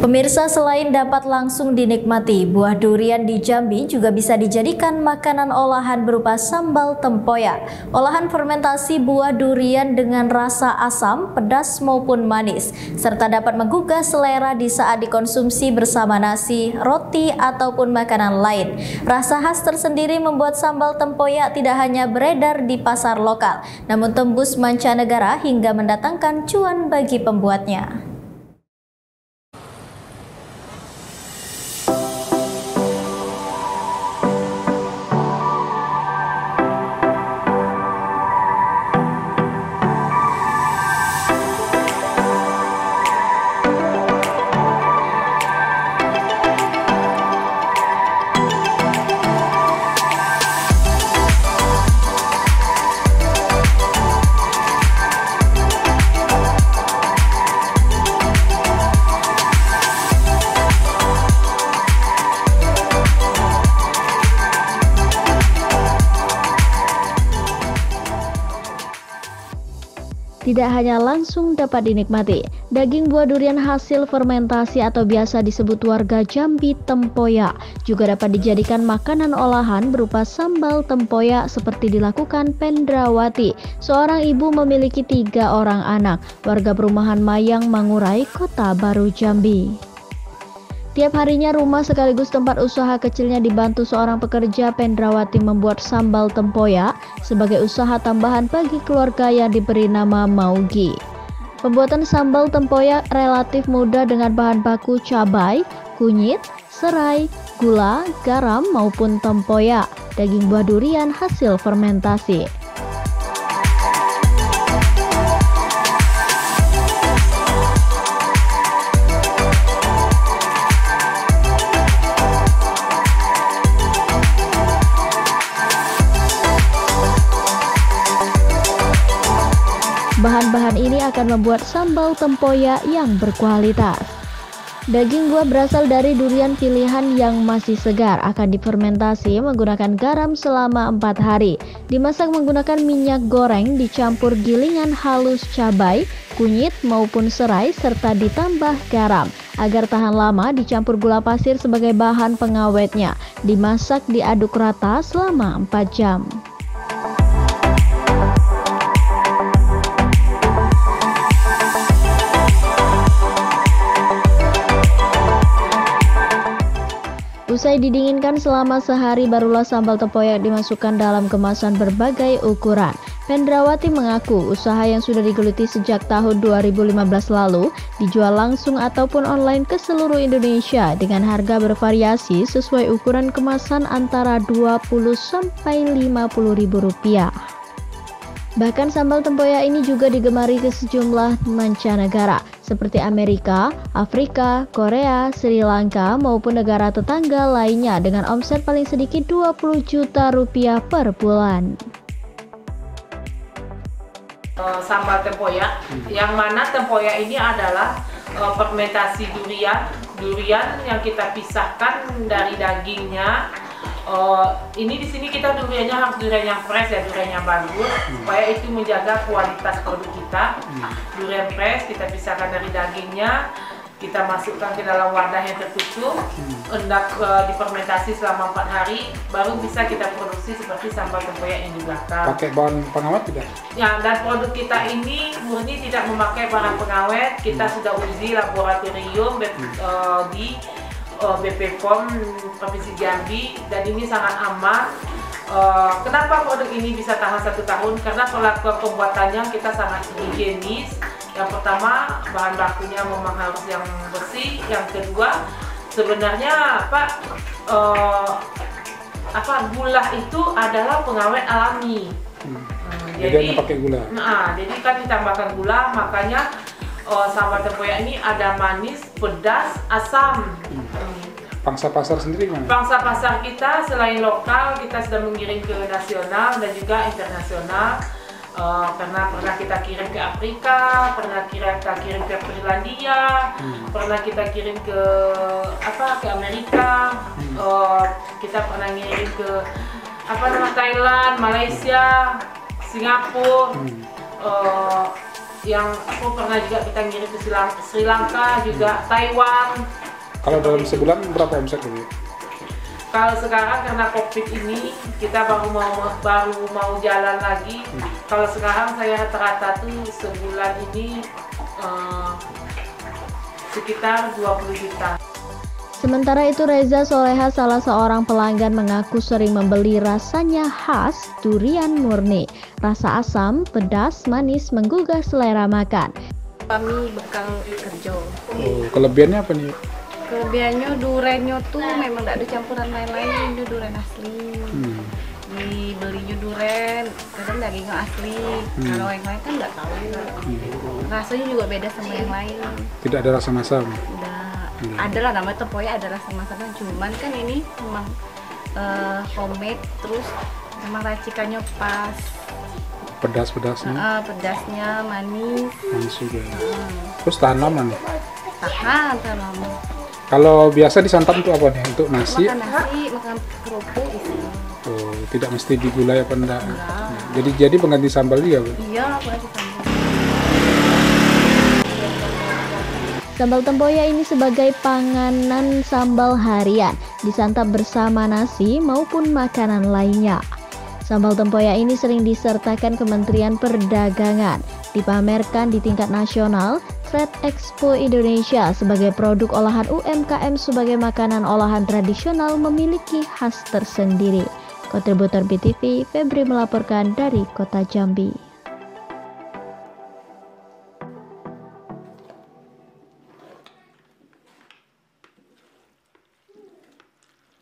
Pemirsa, selain dapat langsung dinikmati, buah durian di Jambi juga bisa dijadikan makanan olahan berupa sambal tempoyak. Olahan fermentasi buah durian dengan rasa asam, pedas maupun manis, serta dapat menggugah selera di saat dikonsumsi bersama nasi, roti, ataupun makanan lain. Rasa khas tersendiri membuat sambal tempoyak tidak hanya beredar di pasar lokal, namun tembus mancanegara hingga mendatangkan cuan bagi pembuatnya. Tidak hanya langsung dapat dinikmati, daging buah durian hasil fermentasi atau biasa disebut warga Jambi tempoyak juga dapat dijadikan makanan olahan berupa sambal tempoyak seperti dilakukan Pendrawati, seorang ibu memiliki 3 orang anak, warga perumahan Mayang Mangurai, Kota Baru Jambi. Tiap harinya rumah sekaligus tempat usaha kecilnya dibantu seorang pekerja. Pendrawati membuat sambal tempoyak sebagai usaha tambahan bagi keluarga yang diberi nama Maugi. Pembuatan sambal tempoyak relatif mudah dengan bahan baku cabai, kunyit, serai, gula, garam maupun tempoyak, daging buah durian hasil fermentasi. Bahan-bahan ini akan membuat sambal tempoyak yang berkualitas. Daging buah berasal dari durian pilihan yang masih segar, akan difermentasi menggunakan garam selama 4 hari. Dimasak menggunakan minyak goreng dicampur gilingan halus cabai, kunyit maupun serai serta ditambah garam. Agar tahan lama dicampur gula pasir sebagai bahan pengawetnya. Dimasak diaduk rata selama 4 jam. Usai didinginkan selama sehari, barulah sambal tempoyak dimasukkan dalam kemasan berbagai ukuran. Pendrawati mengaku usaha yang sudah digeluti sejak tahun 2015 lalu dijual langsung ataupun online ke seluruh Indonesia dengan harga bervariasi sesuai ukuran kemasan antara Rp20.000–Rp50.000. Bahkan sambal tempoyak ini juga digemari ke sejumlah mancanegara seperti Amerika, Afrika, Korea, Sri Lanka maupun negara tetangga lainnya dengan omset paling sedikit Rp20 juta per bulan. Sambal tempoyak, yang mana tempoyak ini adalah fermentasi durian yang kita pisahkan dari dagingnya. Ini di sini kita duriannya harus durian yang fresh ya, durian yang bagus supaya itu menjaga kualitas produk kita. Durian fresh kita pisahkan dari dagingnya, kita masukkan ke dalam wadah yang tertutup, hendak difermentasi selama 4 hari, baru bisa kita produksi seperti sambal tempoyak yang di belakang. Pakai bahan pengawet tidak? Ya, dan produk kita ini murni tidak memakai bahan pengawet. Kita sudah uji laboratorium di BP POM Provinsi Jambi, dan ini sangat aman. Kenapa produk ini bisa tahan 1 tahun? Karena perlakuan pembuatannya kita sangat higienis. Yang pertama, bahan bakunya memang harus yang bersih. Yang kedua, sebenarnya gula itu adalah pengawet alami. Jadi pakai gula. Jadi kan ditambahkan gula, makanya sambal tempoyak ini ada manis, pedas, asam. Pangsa pasar sendiri gimana? Pangsa pasar kita selain lokal, kita sudah mengirim ke nasional dan juga internasional. Karena pernah kita kirim ke Afrika, pernah kita kirim ke Finlandia, pernah kita kirim ke Amerika, kita pernah ngirim ke Thailand, Malaysia, Singapura. yang aku pernah juga kita ngirim ke Sri Lanka juga, Taiwan. Kalau dalam sebulan berapa omset Bu? Kalau sekarang karena COVID ini kita baru mau jalan lagi. Kalau sekarang saya rata-rata tuh sebulan ini sekitar 20 juta. Sementara itu Reza Soleha, salah seorang pelanggan, mengaku sering membeli rasanya khas durian murni. Rasa asam, pedas, manis menggugah selera makan. Kami bekal kerja. Oh, kelebihannya apa nih? Kelebihannya duriannya tuh memang tidak ada campuran lain-lain, itu durian asli. Dibelinya durian, kadang dagingnya asli. Kalau yang lain kan nggak tahu. Rasanya juga beda sama yang lain. Tidak ada rasa masam. Ada lah, namanya tempoyak ada rasa masakan. Cuman kan ini memang homemade, terus memang racikannya pas. Pedas-pedasnya. Pedasnya manis. Manis juga. Terus tahan lama nih? Tahan lama. Kalau biasa disantap untuk apa nih? Untuk nasi? Makan nasi, makan kerupuk gitu. Oh, tidak mesti digulai apa enggak? Jadi pengganti sambal juga, Bu? Iya, pengganti sambal. Sambal tempoyak ini sebagai panganan sambal harian, disantap bersama nasi maupun makanan lainnya. Sambal tempoyak ini sering disertakan Kementerian Perdagangan, dipamerkan di tingkat nasional, Trade Expo Indonesia sebagai produk olahan UMKM sebagai makanan olahan tradisional memiliki khas tersendiri. Kontributor BTV, Febri melaporkan dari Kota Jambi.